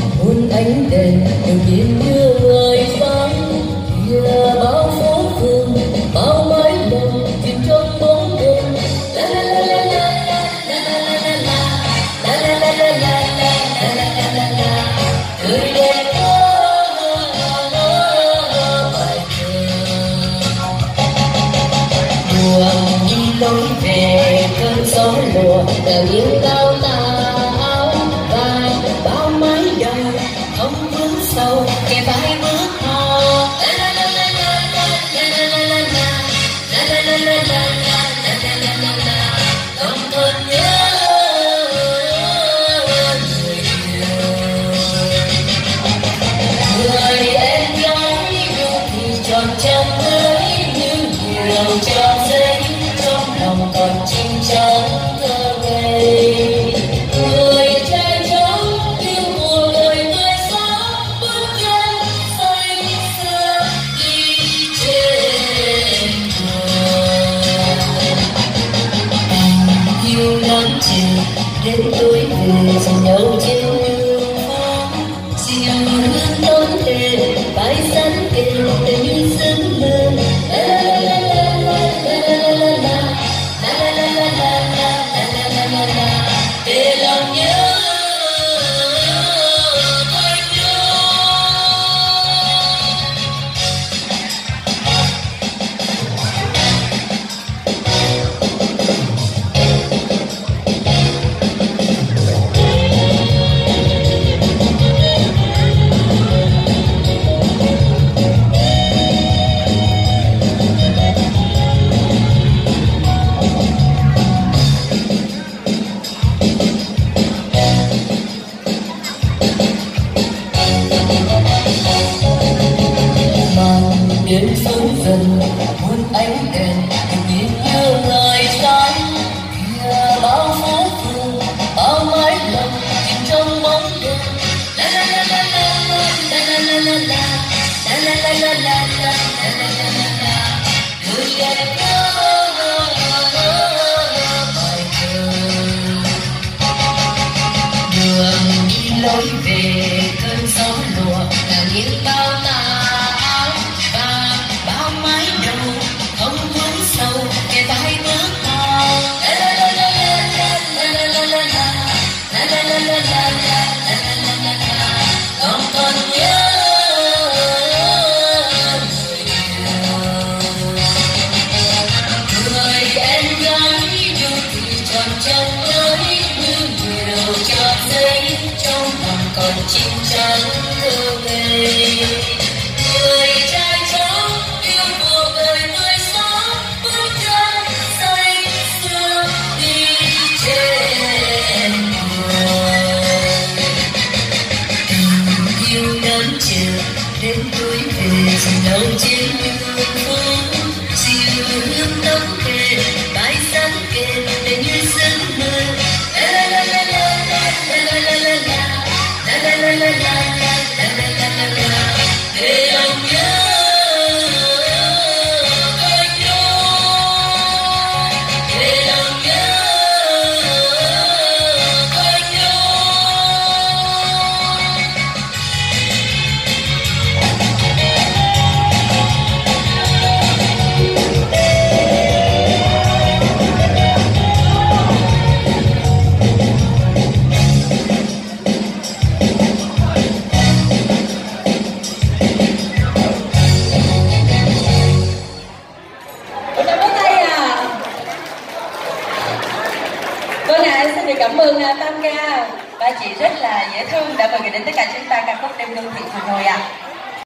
muôn ánh đèn đều nhìn như người sáng kia bao phố phường bao mái lầu chìm trong bóng đêm la la la la la la la la la la la la la la người đẹp bài thơ đi lối về cơn gió lùa đào những cao tà áo vai bao mái đầu không vướng sâu kề vai bước hò la la la la la la la la la la la la la la không còn nhớ người em gái yêu thì tròn trong ấy như nhiều cho giấy trong lòng còn chim trắng thơ ngây người trai trắng yêu mùa đời tươi sáng bước chân say sưa đi trên đường yêu nắng chiều đến tối về dòng nhau trên đường phố dịu hương tốn lên vai sắn kề để như giấc mơ la la la la la la la la để lòng nhớ tôi nhớ đến sớm dần muôn ánh đèn nhìn như người sáng kia bao phố phường bao mái lầu chìm trong bóng đêm la la la la la la la la la la la la la la la người đẹp bài thơ đường đi lối về cơn gió lùa là những bao tà bao mái đầu không vướng sâu kề vai bước hò la la la la la la la la la la la la la la la không còn nhớ người em gái yêu thì tròn trong ấy như nhiều cho giấy trong lòng còn chim trắng thơ ngây người trai trắng yêu cuộc đời tươi sáng bước chân say sưa đi trên đường tình yêu nắng chiều đến tối về dòng nhau trên đường phố dịu hương tóc kề vai sắn kề để như giấc mơ la la la la la la la la la la la la la la la để lòng nhớ tôi nhớ để lòng nhớ tôi nhớ cảm ơn Tam ca, ba chị rất là dễ thương đã mời đến tất cả chúng ta ca khúc đêm đô thị vừa rồi ạ.